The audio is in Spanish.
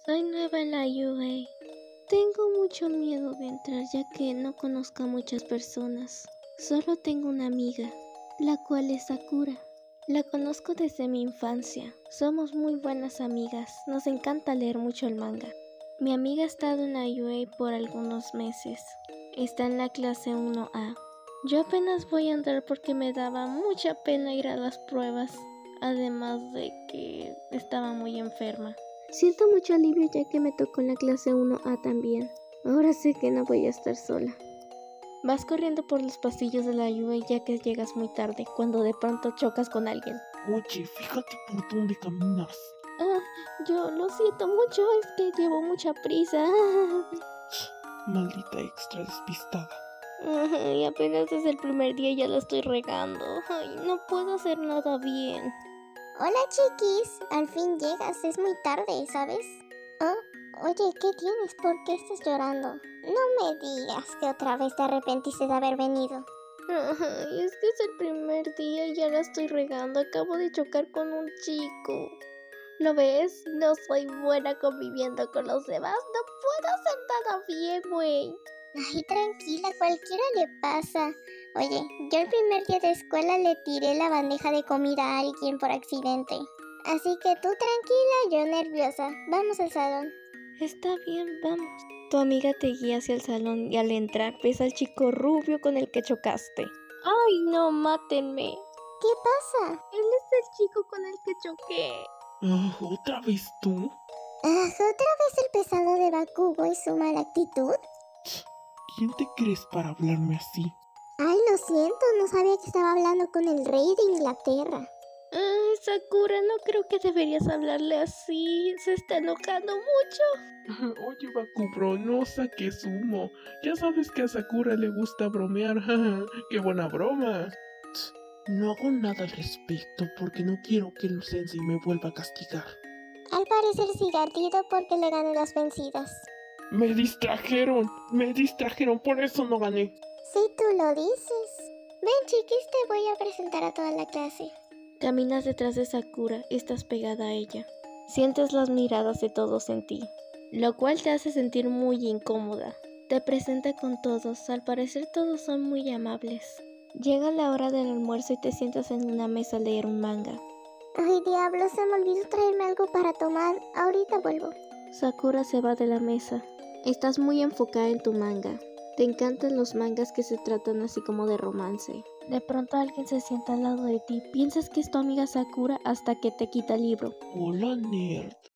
Soy nueva en la UA. Tengo mucho miedo de entrar ya que no conozco a muchas personas. Solo tengo una amiga, la cual es Sakura. La conozco desde mi infancia. Somos muy buenas amigas. Nos encanta leer mucho el manga. Mi amiga ha estado en la UA por algunos meses. Está en la clase 1A. Yo apenas voy a entrar porque me daba mucha pena ir a las pruebas. Además de que estaba muy enferma. Siento mucho alivio ya que me tocó en la clase 1A también. Ahora sé que no voy a estar sola. Vas corriendo por los pasillos de la UA ya que llegas muy tarde, cuando de pronto chocas con alguien. Oye, fíjate por dónde caminas. Yo lo siento mucho, es que llevo mucha prisa. Maldita extra despistada. Y apenas es el primer día y ya la estoy regando. Ay, no puedo hacer nada bien. Hola chiquis, al fin llegas, es muy tarde, ¿sabes? Oye, ¿qué tienes? ¿Por qué estás llorando? No me digas que otra vez te arrepentiste de haber venido. Ay, es que es el primer día y ya la estoy regando. Acabo de chocar con un chico. ¿Lo ves? No soy buena conviviendo con los demás. No puedo hacer nada bien, güey. Ay, tranquila, cualquiera le pasa. Oye, yo el primer día de escuela le tiré la bandeja de comida a alguien por accidente. Así que tú tranquila, yo nerviosa. Vamos al salón. Está bien, vamos. Tu amiga te guía hacia el salón y al entrar ves al chico rubio con el que chocaste. ¡Ay, no, mátenme! ¿Qué pasa? Él es el chico con el que choqué. ¿Otra vez tú? ¿Otra vez el pesado de Bakugo y su mala actitud? ¿Quién te crees para hablarme así? Ay, lo siento, no sabía que estaba hablando con el rey de Inglaterra. Sakura, no creo que deberías hablarle así. Se está enojando mucho. Oye, Bakubro, no saques humo. Ya sabes que a Sakura le gusta bromear. ¡Qué buena broma! No hago nada al respecto porque no quiero que el sensei me vuelva a castigar. Al parecer sigue ardido porque le gané las vencidas. Me distrajeron, por eso no gané. Si tú lo dices. Ven chiquis, te voy a presentar a toda la clase. Caminas detrás de Sakura, estás pegada a ella. Sientes las miradas de todos en ti, lo cual te hace sentir muy incómoda. Te presenta con todos, al parecer todos son muy amables. Llega la hora del almuerzo y te sientas en una mesa a leer un manga. Ay, diablo, se me olvidó traerme algo para tomar. Ahorita vuelvo. Sakura se va de la mesa. Estás muy enfocada en tu manga. Te encantan los mangas que se tratan así como de romance. De pronto alguien se sienta al lado de ti. Piensas que es tu amiga Sakura hasta que te quita el libro. Hola, nerd.